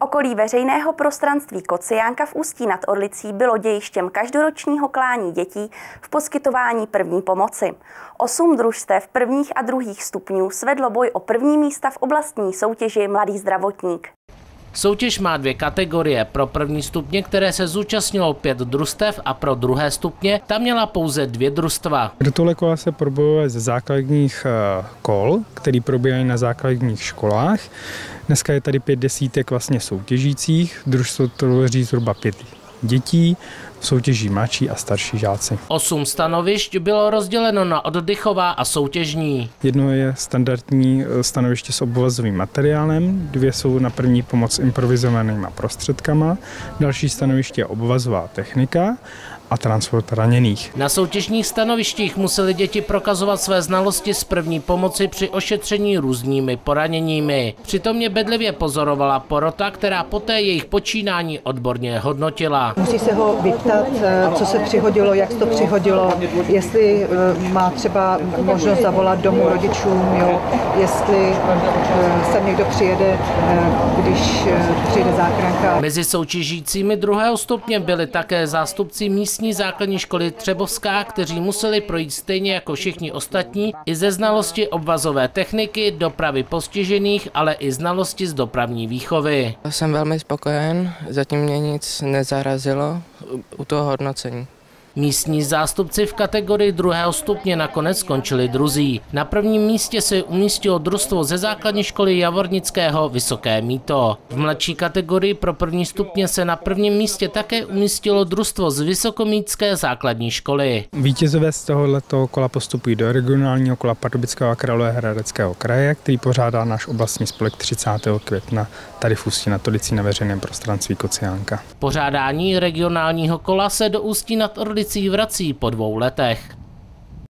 Okolí veřejného prostranství Kociánka v Ústí nad Orlicí bylo dějištěm každoročního klání dětí v poskytování první pomoci. 8 družstev prvních a druhých stupňů svedlo boj o první místa v oblastní soutěži Mladý zdravotník. Soutěž má 2 kategorie. Pro první stupně, které se zúčastnilo 5 družstev, a pro druhé stupně tam měla pouze 2 družstva. Vrtule kola se probojuje ze základních kol, které probíhají na základních školách. Dneska je tady 5 desítek vlastně soutěžících, družstvo tvoří zhruba 5 dětí, soutěží mladší a starší žáci. 8 stanovišť bylo rozděleno na oddychová a soutěžní. Jedno je standardní stanoviště s obvazovým materiálem, 2 jsou na první pomoc improvizovanýma prostředkama, další stanoviště je obvazová technika a transport raněných. Na soutěžních stanovištích museli děti prokazovat své znalosti z první pomoci při ošetření různými poraněními. Přitom je bedlivě pozorovala porota, která poté jejich počínání odborně hodnotila. Musí se ho vyptat, co se přihodilo, jak se to přihodilo, jestli má třeba možnost zavolat domů rodičům, jo, jestli sem někdo přijede, když přijde záchranka. Mezi soutěžícími druhého stupně byli také zástupci místní základní školy Třebovská, kteří museli projít stejně jako všichni ostatní i ze znalosti obvazové techniky, dopravy postižených, ale i znalosti z dopravní výchovy. Jsem velmi spokojen, zatím mě nic nezarazilo u toho hodnocení. Místní zástupci v kategorii druhého stupně nakonec skončili druzí. Na prvním místě se umístilo družstvo ze základní školy Javornického Vysoké Mýto. V mladší kategorii pro první stupně se na prvním místě také umístilo družstvo z Vysokomýtské základní školy. Vítězové z tohoto kola postupují do regionálního kola Pardubického a Královéhradeckého kraje, který pořádá náš oblastní spolek 30. května tady v Ústí nad Orlicí na veřejném prostranství Kociánka. Pořádání regionálního kola se do Ústí nad Orlicí vrací po 2 letech.